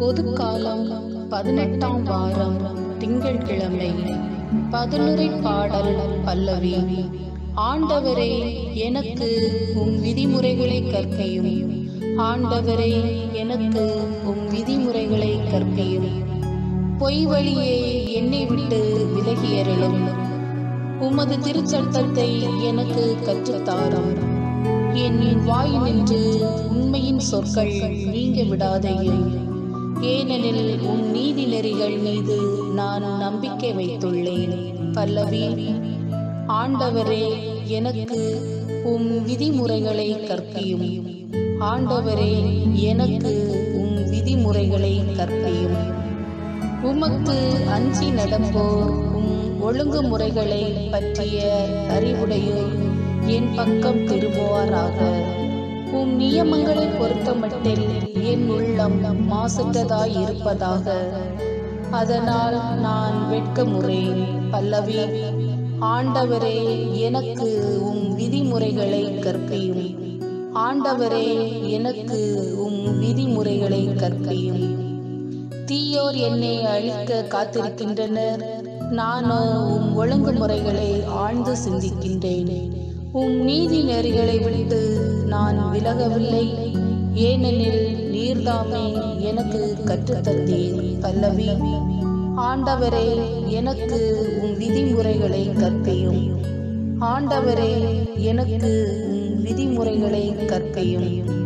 பொதுக்காலம் 18ஆம் வாரம் திங்கட்கிழமை. பதிலுரை பாடல் பல்லவி. ஆண்டவரே, எனக்கு உம் விதிமுறைகளை கற்பியும். ஆண்டவரே, எனக்கு உம் விதிமுறைகளை கற்பியும். பொய் வழியே என்னை விட்டு விலகியருளும். உமது திருச்சட்டத்தை எனக்கு கற்றுத்தாரும். என் வாய் நின்று உண்மையின் சொற்கள் நீங்க விடாதையும். ஏனெனில் உம் நீதி நெறிகள் மீது நான் நம்பிக்கை வைத்துள்ளேன். பல்லவி. ஆண்டவரே, எனக்கு உம் விதிமுறைகளை கற்பியும். ஆண்டவரே, எனக்கு உம் விதிமுறைகளை கற்பியும். உமக்கு அஞ்சி நடப்போர் உம் ஒழுங்குமுறைகளை பற்றிய அறிவுடையோர் என் பக்கம் திரும்புவாராக. உம் நியமங்களை பொறுத்தமட்டில் என் உள்ளம் மாசற்றதாய் இருப்பதாக. அதனால் நான் வெட்கமுறேன். பல்லவி. ஆண்டவரே, எனக்கு உம் விதிமுறைகளை கற்பியும். ஆண்டவரே, எனக்கு உம் விதிமுறைகளை கற்பியும். தீயோர் என்னை அழிக்க காத்திருக்கின்றனர். நானோ உம் ஒழுங்குமுறைகளை ஆழ்ந்து சிந்திக்கின்றேன். உம் நீதி நெறிகளை விட்டு நான் விலகவில்லை. ஏனெனில் நீர்தாமே எனக்கு கற்றுத்தந்தீர். பல்லவி. ஆண்டவரே, எனக்கு உம் விதிமுறைகளை கற்பியும். ஆண்டவரே, எனக்கு உம் விதிமுறைகளை கற்பியும்.